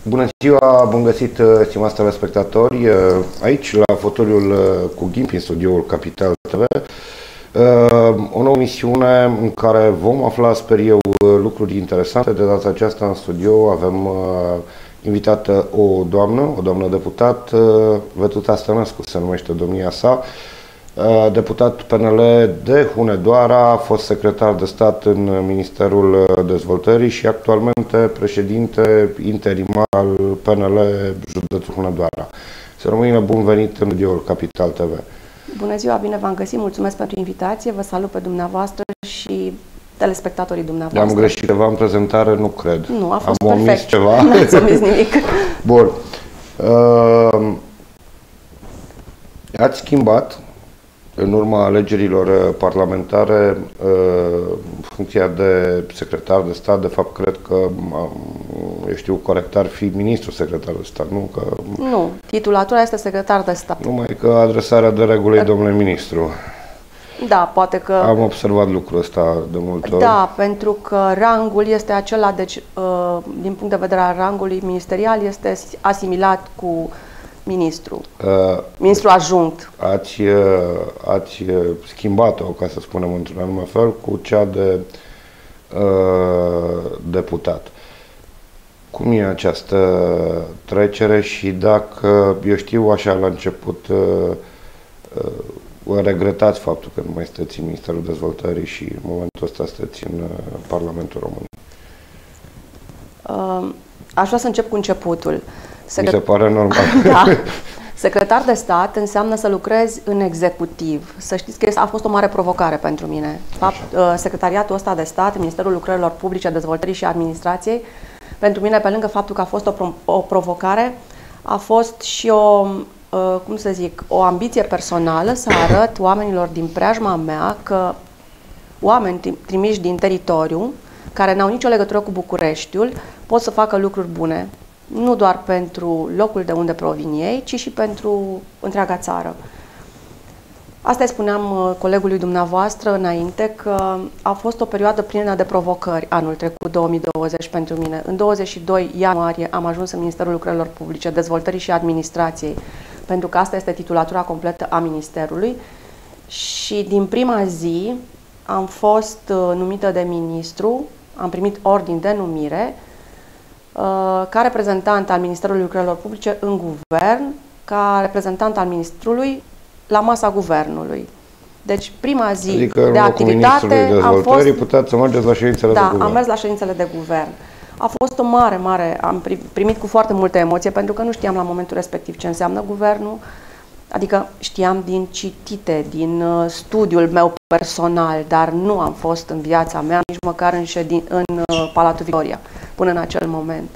Bună ziua, bun găsit, stimați telespectatori, aici la fotoliul cu Ghimpi, în studioul Capital TV. O nouă misiune în care vom afla, sper eu, lucruri interesante. De data aceasta în studio avem invitată o doamnă deputat, Vetuta Stănescu se numește domnia sa, deputat PNL de Hunedoara, fost secretar de stat în Ministerul Dezvoltării și actualmente președinte interimar al PNL județul Hunedoara. Să rămână bun venit în studioul Capital TV. Bună ziua, bine v-am găsit, mulțumesc pentru invitație, vă salut pe dumneavoastră și telespectatorii dumneavoastră. Am greșit ceva în prezentare? Nu cred. Nu, a fost perfect. Am omis ceva? N-ați omis nimic. Bun. Ați schimbat în urma alegerilor parlamentare funcția de secretar de stat. De fapt, cred că, eu știu corect, ar fi ministru secretar de stat, nu? Că... Nu, titulatura este secretar de stat. Numai că adresarea de regulă e domnule ministru. Da, poate că... Am observat lucrul ăsta de multe ori. Da, pentru că rangul este acela, deci, din punct de vedere al rangului ministerial, este asimilat cu ministru. Ministru adjunct. Ați schimbat-o, ca să spunem într-un anume fel, cu cea de deputat. Cum e această trecere și dacă, eu știu așa la început, regretați faptul că nu mai sunteți în Ministerul Dezvoltării și în momentul ăsta sunteți în Parlamentul Român? Aș vrea să încep cu începutul. Mi se pare normal. Da. Secretar de stat înseamnă să lucrezi în executiv. Să știți că a fost o mare provocare pentru mine. Secretariatul ăsta de stat, Ministerul Lucrărilor Publice, Dezvoltării și Administrației, pentru mine, pe lângă faptul că a fost o provocare, a fost și cum să zic, o ambiție personală să arăt oamenilor din preajma mea că oameni trimiși din teritoriu, care n-au nicio legătură cu Bucureștiul, pot să facă lucruri bune. Nu doar pentru locul de unde provin ei, ci și pentru întreaga țară. Asta îi spuneam colegului dumneavoastră înainte, că a fost o perioadă plină de provocări anul trecut, 2020, pentru mine. În 22 ianuarie am ajuns în Ministerul Lucrărilor Publice, Dezvoltării și Administrației, pentru că asta este titulatura completă a Ministerului. Și din prima zi am fost numită de ministru, am primit ordin de numire, ca reprezentant al Ministerului Lucrărilor Publice în guvern, ca reprezentant al ministrului la masa guvernului. Deci prima zi adică de activitate am fost... puteți să mergeți la ședințele de guvern. Da, am mers la ședințele de guvern. A fost o mare, am primit cu foarte multă emoție, pentru că nu știam la momentul respectiv ce înseamnă guvernul. Adică știam din citite, din studiul meu personal, dar nu am fost în viața mea, nici măcar în Palatul Victoria, până în acel moment.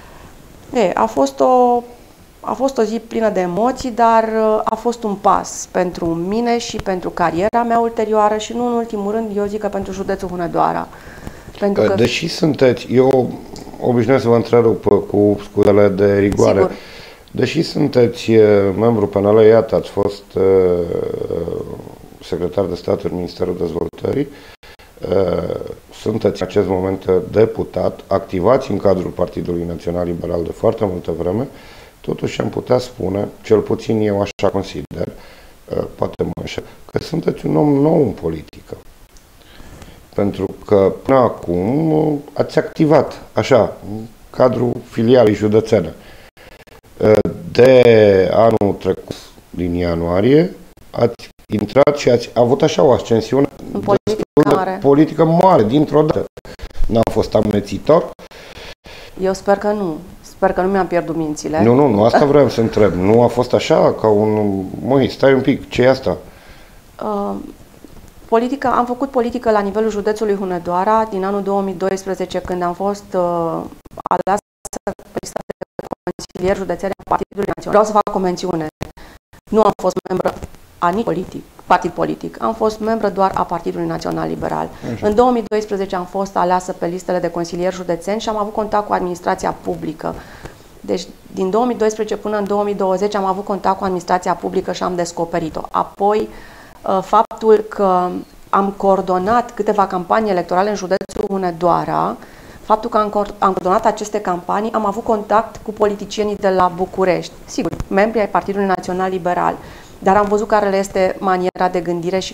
A fost o zi plină de emoții, dar a fost un pas pentru mine și pentru cariera mea ulterioară și nu în ultimul rând, eu zic că pentru județul Hunedoara. Pentru că... Deși sunteți, eu obișnuiesc să vă întrerup cu scuzele de rigoare, sigur. Deși sunteți membru PNL, iată, ați fost secretar de stat în Ministerul Dezvoltării, sunteți în acest moment deputat, activați în cadrul Partidului Național Liberal de foarte multă vreme, totuși am putea spune, cel puțin eu așa consider, poate mă înșel, că sunteți un om nou în politică. Pentru că până acum ați activat, așa, în cadrul filialei județene. De anul trecut, din ianuarie, ați intrat și ați avut așa o ascensiune politică mare, dintr-o dată. N-a fost amețitor? Eu sper că nu. Sper că nu mi-am pierdut mințile. Nu, asta vreau să întreb. Nu a fost așa, ca un... Măi, stai un pic, ce e asta? Am făcut politică la nivelul județului Hunedoara din anul 2012, când am fost aleasă consilier județean al Partidului Național. Vreau să fac o mențiune. Nu am fost membră a nici partid politic. Am fost membră doar a Partidului Național Liberal. Așa. În 2012 am fost aleasă pe listele de consilieri județeni și am avut contact cu administrația publică. Deci, din 2012 până în 2020 am avut contact cu administrația publică și am descoperit-o. Apoi, faptul că am coordonat câteva campanii electorale în județul Hunedoara faptul că am coordonat aceste campanii, am avut contact cu politicienii de la București, sigur, membri ai Partidului Național Liberal, dar am văzut care le este maniera de gândire și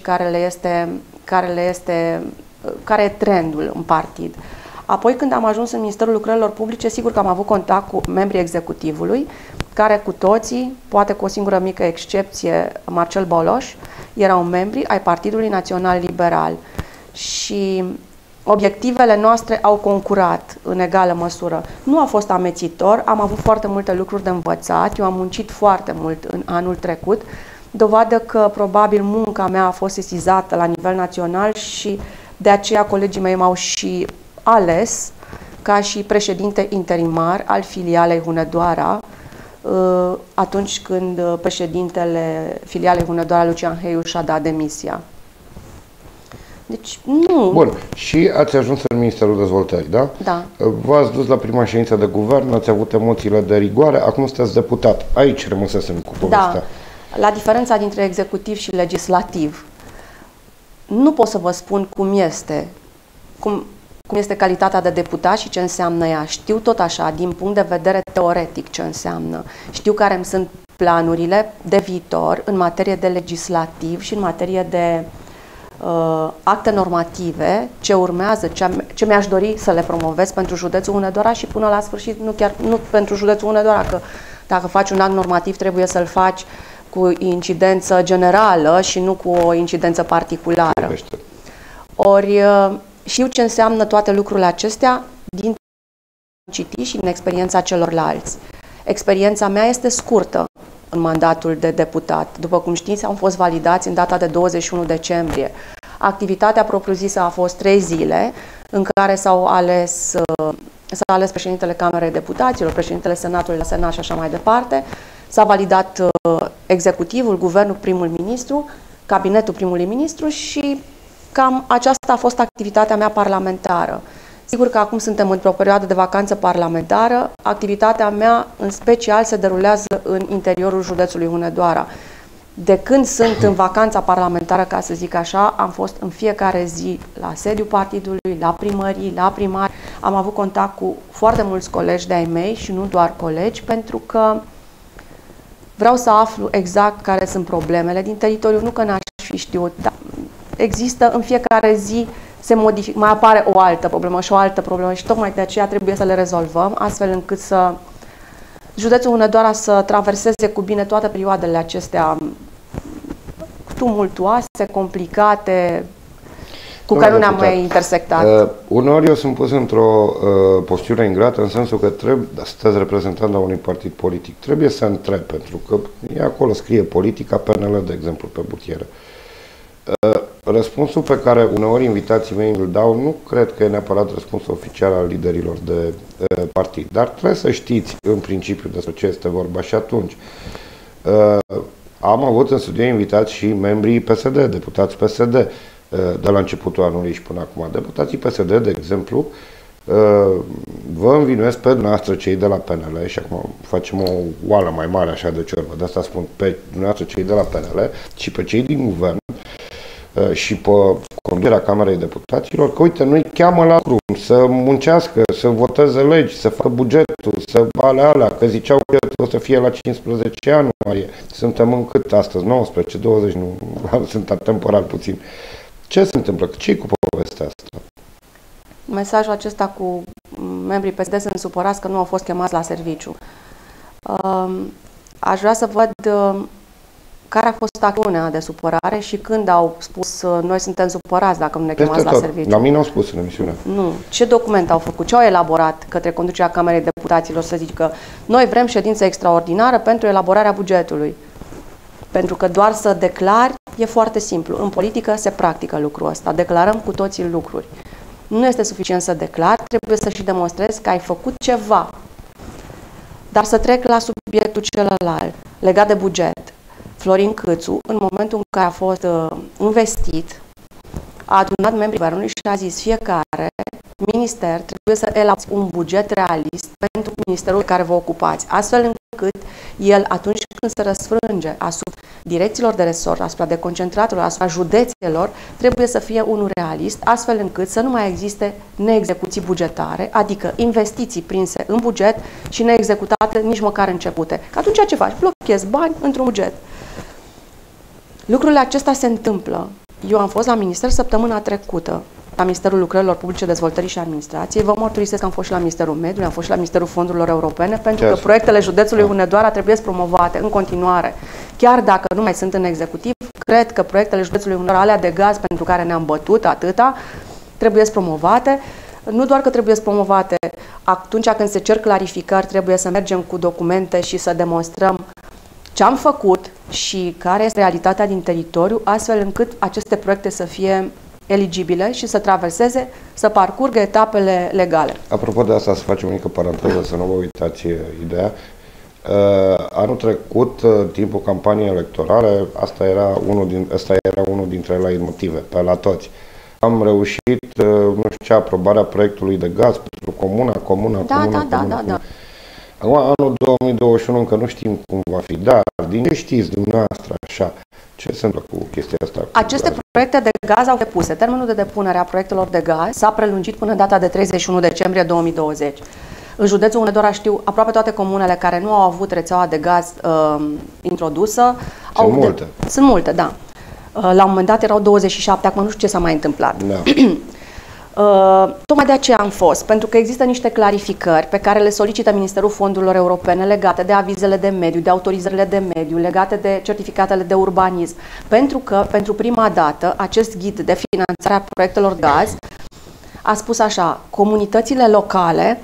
care e trendul în partid. Apoi, când am ajuns în Ministerul Lucrărilor Publice, sigur că am avut contact cu membrii executivului, care cu toții, poate cu o singură mică excepție, Marcel Boloș, erau membri ai Partidului Național Liberal. Și obiectivele noastre au concurat în egală măsură. Nu a fost amețitor, am avut foarte multe lucruri de învățat, eu am muncit foarte mult în anul trecut, dovadă că probabil munca mea a fost sesizată la nivel național și de aceea colegii mei m-au și ales ca și președinte interimar al filialei Hunedoara, atunci când președintele filialei Hunedoara, Lucian Heiu, și-a dat demisia. Deci, nu. Bun. Și ați ajuns în Ministerul Dezvoltării, da? Da. V-ați dus la prima ședință de guvern, ați avut emoțiile de rigoare, acum sunteți deputat. Aici rămăsesem cu povestea. Da. La diferența dintre executiv și legislativ, nu pot să vă spun cum este calitatea de deputat și ce înseamnă ea. Știu tot așa, din punct de vedere teoretic, ce înseamnă. Știu care îmi sunt planurile de viitor în materie de legislativ și în materie de acte normative, ce urmează, ce mi-aș dori să le promovez pentru județul Hunedoara și până la sfârșit, nu pentru județul Hunedoara, că dacă faci un act normativ trebuie să-l faci cu incidență generală și nu cu o incidență particulară. Ori știu ce înseamnă toate lucrurile acestea din citi și din experiența celorlalți. Experiența mea este scurtă în mandatul de deputat. După cum știți, am fost validați în data de 21 decembrie. Activitatea propriu-zisă a fost 3 zile, în care s-a ales președintele Camerei Deputaților, președintele Senatului la Senat și așa mai departe. S-a validat executivul, guvernul, primul ministru, cabinetul primului ministru și cam aceasta a fost activitatea mea parlamentară. Sigur că acum suntem într-o perioadă de vacanță parlamentară. Activitatea mea, în special, se derulează în interiorul județului Hunedoara. De când sunt în vacanța parlamentară, ca să zic așa, am fost în fiecare zi la sediul partidului, la primării, la primari. Am avut contact cu foarte mulți colegi de-ai mei și nu doar colegi, pentru că vreau să aflu exact care sunt problemele din teritoriu, nu că n-aș fi știut, dar există în fiecare zi, mai apare o altă problemă și o altă problemă și tocmai de aceea trebuie să le rezolvăm, astfel încât să județul Hunedoara să traverseze cu bine toate perioadele acestea tumultuoase, complicate, cu care nu ne-am mai intersectat. Uneori eu sunt pus într-o postură ingrată, în sensul că sunteți reprezentant la unui partid politic. Trebuie să întreb, pentru că acolo scrie politica PNL, de exemplu, pe butieră. Răspunsul pe care uneori invitații mei îl dau, nu cred că e neapărat răspunsul oficial al liderilor de partid, dar trebuie să știți în principiu despre ce este vorba și atunci. Am avut în studio invitați și membrii PSD, deputați PSD, de la începutul anului și până acum. Deputații PSD, de exemplu, vă învinuiesc pe dumneavoastră cei de la PNL și acum facem o oală mai mare așa de ciorbă, de asta spun pe dumneavoastră cei de la PNL și pe cei din guvern și pe conducerea Camerei Deputaților, că uite, nu-i cheamă la lucru să muncească, să voteze legi, să facă bugetul, să alea, că ziceau că o să fie la 15 ianuarie. Suntem în cât astăzi? 19, 20, nu, sunt atemporal puțin. Ce se întâmplă? Ce-i cu povestea asta? Mesajul acesta cu membrii PSD sunt supărați că nu au fost chemați la serviciu. Aș vrea să văd care a fost acțiunea de supărare și când au spus noi suntem supărați dacă nu ne chemați la serviciu. La mine au spus în emisiune. Nu. Ce document au făcut? Ce au elaborat către conducerea Camerei Deputaților să zic că noi vrem ședință extraordinară pentru elaborarea bugetului? Pentru că doar să declari e foarte simplu. În politică se practică lucrul ăsta. Declarăm cu toții lucruri. Nu este suficient să declari, trebuie să și demonstrezi că ai făcut ceva. Dar să trec la subiectul celălalt, legat de buget. Florin Câțu, în momentul în care a fost investit, a adunat membrii guvernului și a zis fiecare minister trebuie să elaborați un buget realist pentru ministerul pe care vă ocupați, astfel încât el, atunci când se răsfrânge asupra direcțiilor de resort, asupra deconcentratelor, asupra județelor, trebuie să fie unul realist, astfel încât să nu mai existe neexecuții bugetare, adică investiții prinse în buget și neexecutate nici măcar începute. Că atunci ce faci? Blochezi bani într-un buget. Lucrurile acestea se întâmplă. Eu am fost la minister săptămâna trecută, la Ministerul Lucrărilor Publice, Dezvoltării și Administrației. Vă mărturisesc că am fost și la Ministerul Mediului, am fost și la Ministerul Fondurilor Europene, pentru că proiectele județului Hunedoara trebuie promovate în continuare. Chiar dacă nu mai sunt în executiv, cred că proiectele județului Hunedoara, alea de gaz pentru care ne-am bătut atâta, trebuie promovate. Nu doar că trebuie promovate, atunci când se cer clarificări, trebuie să mergem cu documente și să demonstrăm ce am făcut și care este realitatea din teritoriu, astfel încât aceste proiecte să fie eligibile și să traverseze, să parcurgă etapele legale. Apropo de asta, să facem o mică paranteză, să nu vă uitați ideea. Anul trecut, în timpul campaniei electorale, ăsta era unul dintre motive, pe la toți. Am reușit, nu știu ce, aprobarea proiectului de gaz pentru comuna. Da. Acum, anul 2021 încă nu știm cum va fi, dar din ce știți dumneavoastră așa, ce se întâmplă cu chestia asta? Aceste proiecte de gaz au depuse. Termenul de depunere a proiectelor de gaz s-a prelungit până în data de 31 decembrie 2020. În județul Hunedoara știu aproape toate comunele care nu au avut rețeaua de gaz introdusă. Sunt multe, da. La un moment dat erau 27, acum nu știu ce s-a mai întâmplat. Da. Tocmai de aceea am fost, pentru că există niște clarificări pe care le solicită Ministerul Fondurilor Europene legate de avizele de mediu, de autorizările de mediu, legate de certificatele de urbanism, pentru că pentru prima dată acest ghid de finanțare a proiectelor de gaz a spus așa: comunitățile locale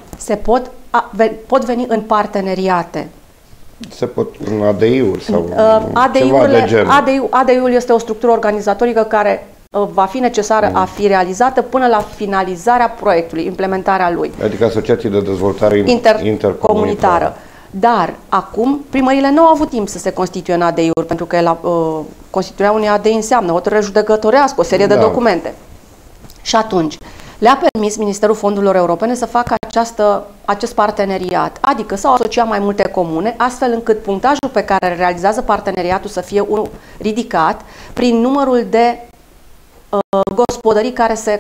pot veni în parteneriate. Se pot în ADI-uri sau ceva de genul. ADI-ul este o structură organizatorică care va fi necesară a fi realizată până la finalizarea proiectului, implementarea lui. Adică Asociații de Dezvoltare Intercomunitară. Dar acum primările nu au avut timp să se constituie în ADI-uri, pentru că constituirea unei ADI înseamnă hotărâre judecătorească, o serie de documente. Și atunci le-a permis Ministerul Fondurilor Europene să facă acest parteneriat, adică să asocia mai multe comune, astfel încât punctajul pe care realizează parteneriatul să fie unul ridicat prin numărul de gospodării care se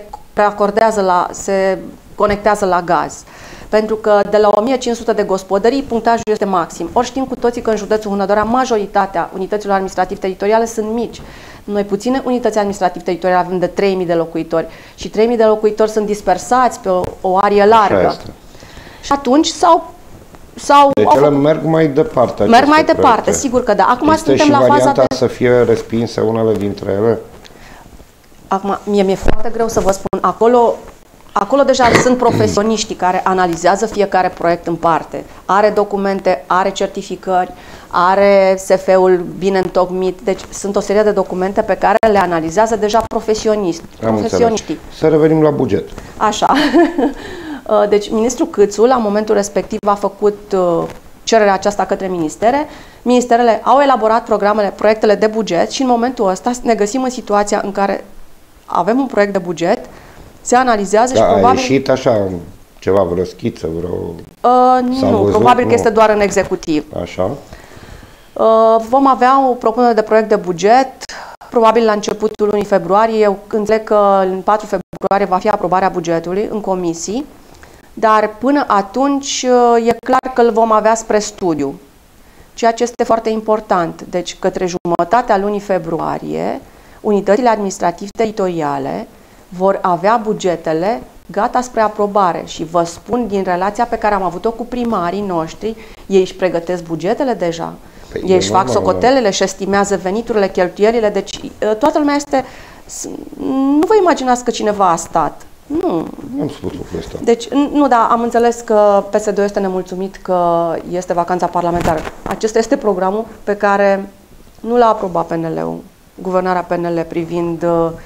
conectează la gaz. Pentru că de la 1500 de gospodării, punctajul este maxim. Ori știm cu toții că în județul Hunedoara majoritatea unităților administrativ-teritoriale sunt mici. Noi puține unități administrativ-teritoriale avem de 3000 de locuitori și 3000 de locuitori sunt dispersați pe o arie largă. Și atunci deci ele merg mai departe. Merg mai departe, sigur că da. Acum suntem la faza de... să fie respinse unele dintre ele? Acum, mie mi-e foarte greu să vă spun. Acolo deja sunt profesioniștii care analizează fiecare proiect în parte. Are documente, are certificări, are SF-ul bine întocmit. Deci sunt o serie de documente pe care le analizează deja profesioniștii. Să revenim la buget. Așa. Deci ministrul Câțu, la momentul respectiv, a făcut cererea aceasta către ministere. Ministerele au elaborat proiectele de buget și în momentul ăsta ne găsim în situația în care avem un proiect de buget, se analizează și probabil... A ieșit așa ceva, vreo schiță, nu, probabil că este doar în executiv. Așa. Vom avea o propunere de proiect de buget, probabil la începutul lunii februarie. Eu înțeleg că în 4 februarie va fi aprobarea bugetului în comisii, dar până atunci e clar că îl vom avea spre studiu, ceea ce este foarte important. Deci, către jumătatea lunii februarie, unitățile administrativ-teritoriale vor avea bugetele gata spre aprobare și vă spun din relația pe care am avut-o cu primarii noștri, ei își pregătesc bugetele deja, ei își fac socotelele, își estimează veniturile, cheltuielile, deci toată lumea este... Nu vă imaginați că cineva a stat. Nu. Am spus lucrul ăsta. Deci, nu, da, am înțeles că PSD-ul este nemulțumit că este vacanța parlamentară. Acesta este programul pe care nu l-a aprobat PNL-ul, guvernarea PNL privind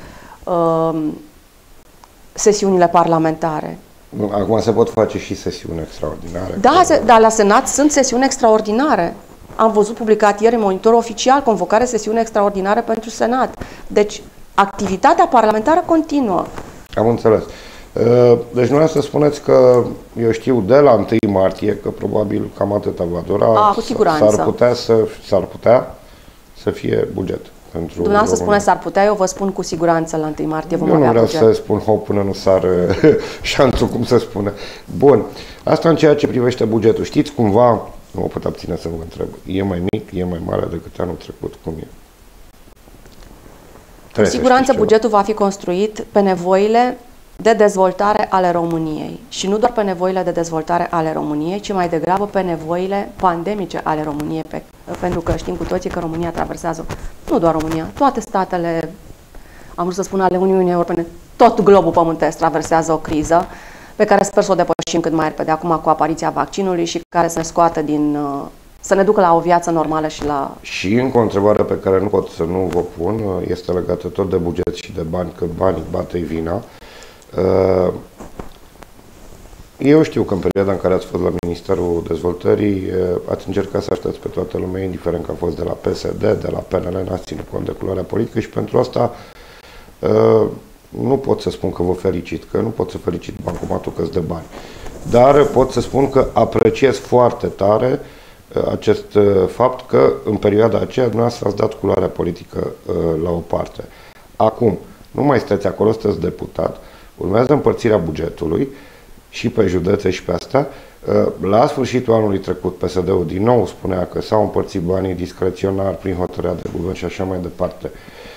sesiunile parlamentare. Acum se pot face și sesiuni extraordinare. Da, dar la Senat sunt sesiuni extraordinare. Am văzut publicat ieri în Monitor Oficial convocare sesiuni extraordinare pentru Senat. Deci, activitatea parlamentară continuă. Am înțeles. Deci nu să spuneți că, eu știu, de la 1 martie, că probabil cam atâta va dura, cu siguranță. s-ar putea să fie buget. Dumneavoastră spune s-ar putea, eu vă spun cu siguranță la 1 martie vom avea buget. Eu nu vreau să spun hop până nu sară șanțul, cum se spune. Bun, asta în ceea ce privește bugetul. Știți cumva, nu mă pot abține să vă întreb, e mai mic, e mai mare decât anul trecut, cum e? Cu siguranță bugetul va fi construit pe nevoile de dezvoltare ale României. Și nu doar pe nevoile de dezvoltare ale României, ci mai degrabă pe nevoile pandemice ale României. Pentru că știm cu toții că România traversează, nu doar România, toate statele, am vrut să spun ale Uniunii Europene, tot globul pământesc traversează o criză pe care sper să o depășim cât mai repede acum cu apariția vaccinului și care să ne scoată să ne ducă la o viață normală și la... Și încă o întrebare pe care nu pot să nu vă pun, este legată tot de buget și de bani, că banii bate vina. Eu știu că în perioada în care ați fost la Ministerul Dezvoltării ați încercat să așteptați pe toată lumea, indiferent că a fost de la PSD, de la PNL, n-ați ținut cont de culoarea politică și pentru asta nu pot să spun că vă felicit, că nu pot să felicit bancomatul că-ți de bani. Dar pot să spun că apreciez foarte tare acest fapt că în perioada aceea dumneavoastră ați dat culoarea politică la o parte. Acum, nu mai sunteți acolo, sunteți deputat, urmează împărțirea bugetului și pe județe și pe astea. La sfârșitul anului trecut, PSD-ul din nou spunea că s-au împărțit banii discreționar prin hotărârea de guvern și așa mai departe.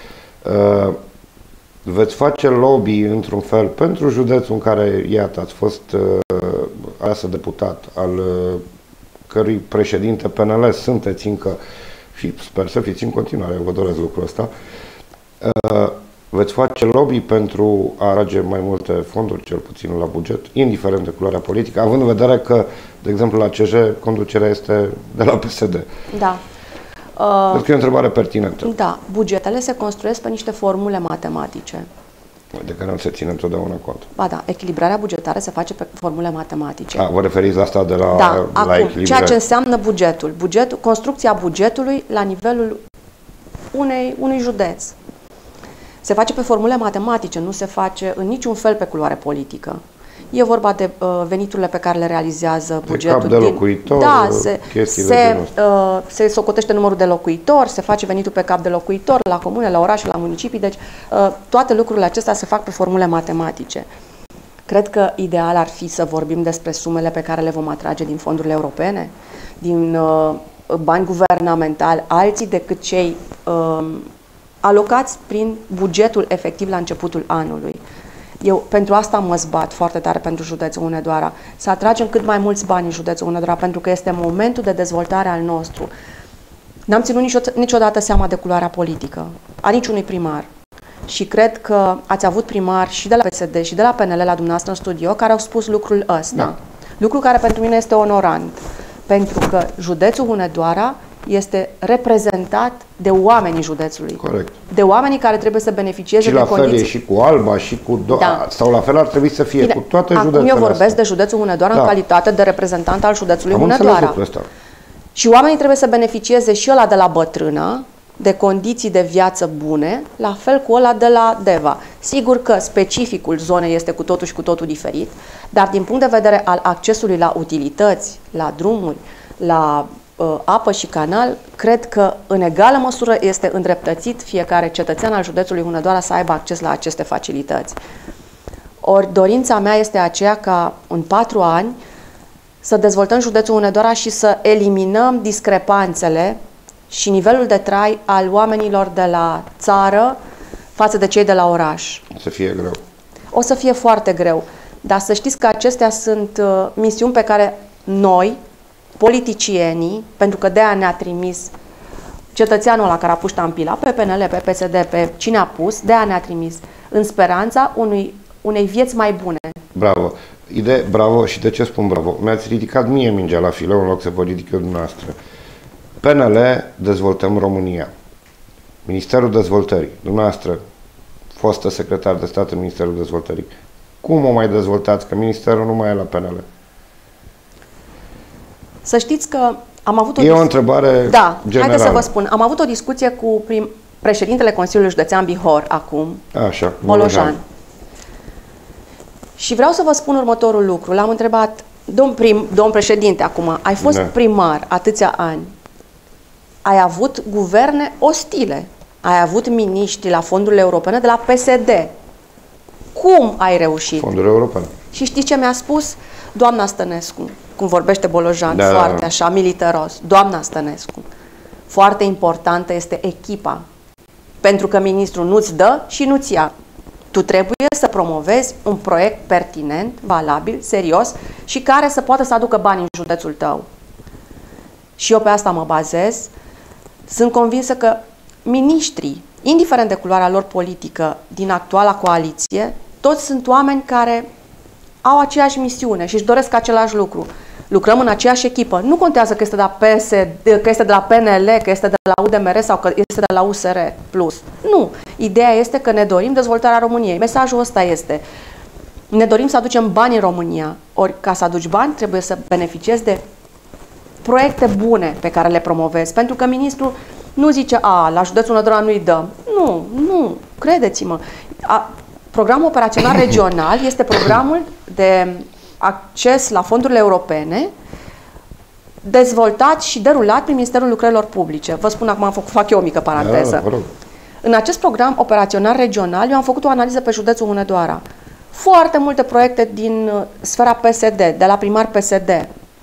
Veți face lobby într-un fel pentru județul în care, iată, ați fost aleasă deputat, al cărui președinte PNL sunteți încă și sper să fiți în continuare, vă doresc lucrul ăsta. Veți face lobby pentru a arage mai multe fonduri, cel puțin la buget, indiferent de culoarea politică, având în vedere că, de exemplu, la CJ conducerea este de la PSD. Da. Cred că e o întrebare pertinentă. Da. Bugetele se construiesc pe niște formule matematice. De care nu se ține întotdeauna cont. Ba da, echilibrarea bugetară se face pe formule matematice. Vă referiți la asta de la, acum, echilibrare? Ceea ce înseamnă bugetul. Construcția bugetului la nivelul unui județ. Se face pe formule matematice, nu se face în niciun fel pe culoare politică. E vorba de veniturile pe care le realizează bugetul. Cap de locuitor, se socotește numărul de locuitori, se face venitul pe cap de locuitor la comune, la orașe, la municipii. Deci toate lucrurile acestea se fac pe formule matematice. Cred că ideal ar fi să vorbim despre sumele pe care le vom atrage din fondurile europene, din bani guvernamentali, alții decât cei alocați prin bugetul efectiv la începutul anului. Eu pentru asta mă zbat foarte tare pentru județul Hunedoara, să atragem cât mai mulți bani în județul Hunedoara, pentru că este momentul de dezvoltare al nostru. N-am ținut niciodată seama de culoarea politică a niciunui primar. Și cred că ați avut primari și de la PSD și de la PNL la dumneavoastră în studio care au spus lucrul ăsta. Da. Lucru care pentru mine este onorant, pentru că județul Hunedoara este reprezentat de oamenii județului. Corect. De oamenii care trebuie să beneficieze de condiții. Și la fel e și cu Alba și cu... Sau la fel ar trebui să fie cu toate județele Acum eu vorbesc de județul Hunedoara în calitate de reprezentant al județului Hunedoara. Și oamenii trebuie să beneficieze și ăla de la Bătrâna, de condiții de viață bune, la fel cu ăla de la Deva. Sigur că specificul zonei este cu totul și cu totul diferit, dar din punct de vedere al accesului la utilități, la drumuri, la apă și canal, cred că în egală măsură este îndreptățit fiecare cetățean al județului Hunedoara să aibă acces la aceste facilități. Ori dorința mea este aceea ca în 4 ani să dezvoltăm județul Hunedoara și să eliminăm discrepanțele și nivelul de trai al oamenilor de la țară față de cei de la oraș. O să fie greu. O să fie foarte greu. Dar să știți că acestea sunt misiuni pe care noi, politicienii, pentru că de-aia ne-a trimis cetățeanul ăla care a pus ștampila, pe PNL, pe PSD, pe cine a pus, de-aia ne-a trimis, în speranța unei vieți mai bune. Bravo! Bravo, și de ce spun bravo? Mi-ați ridicat mie mingea la fileu în loc să vă ridic eu dumneavoastră. PNL, Dezvoltăm România. Ministerul Dezvoltării, dumneavoastră, fostă secretar de stat în Ministerul Dezvoltării. Cum o mai dezvoltați, că ministerul nu mai e la PNL? Să știți că am avut o întrebare generală. Haideți să vă spun. Am avut o discuție cu președintele Consiliului Județean Bihor acum, Așa, Bolojan. Și vreau să vă spun următorul lucru. L-am întrebat, domn președinte, acum, ai fost primar atâția ani, ai avut guverne ostile, ai avut miniștri la fondurile europene de la PSD. Cum ai reușit? Fondurile europene. Și știți ce mi-a spus? Doamna Stănescu, cum vorbește Bolojan, foarte așa, militaros. Doamna Stănescu, foarte importantă este echipa. Pentru că ministrul nu-ți dă și nu-ți ia. Tu trebuie să promovezi un proiect pertinent, valabil, serios și care să poată să aducă bani în județul tău. Și eu pe asta mă bazez. Sunt convinsă că miniștrii, indiferent de culoarea lor politică din actuala coaliție, toți sunt oameni care au aceeași misiune și își doresc același lucru. Lucrăm în aceeași echipă. Nu contează că este de la PSD, că este de la PNL, că este de la UDMR sau că este de la USR Plus. Nu. Ideea este că ne dorim dezvoltarea României. Mesajul ăsta este: ne dorim să aducem bani în România. Ori ca să aduci bani trebuie să beneficiezi de proiecte bune pe care le promovezi. Pentru că ministrul nu zice, la județul Hunedoara nu-i dăm. Nu, credeți-mă. Programul operațional regional este programul de acces la fondurile europene dezvoltat și derulat prin Ministerul Lucrărilor Publice. Vă spun acum, fac eu o mică paranteză. În acest program operațional regional eu am făcut o analiză pe județul Hunedoara. Foarte multe proiecte din sfera PSD, de la primar PSD.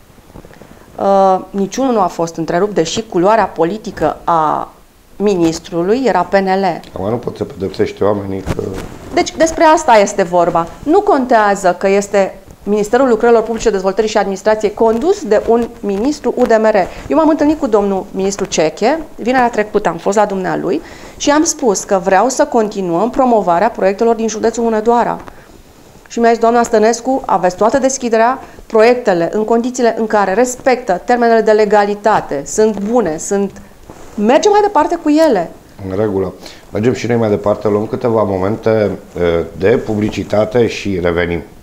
Niciunul nu a fost întrerupt, deși culoarea politică a ministrului era PNL. Acum nu poți să pedepsești oamenii că... Deci despre asta este vorba. Nu contează că este Ministerul Lucrărilor Publice, Dezvoltării și Administrației condus de un ministru UDMR. Eu m-am întâlnit cu domnul ministru Ceche, vinerea trecută am fost la dumnealui și am spus că vreau să continuăm promovarea proiectelor din județul Hunedoara. Și mi-a zis, doamna Stănescu, aveți toată deschiderea, proiectele în condițiile în care respectă termenele de legalitate, sunt bune, mergem mai departe cu ele. În regulă. Mergem și noi mai departe, luăm câteva momente de publicitate și revenim.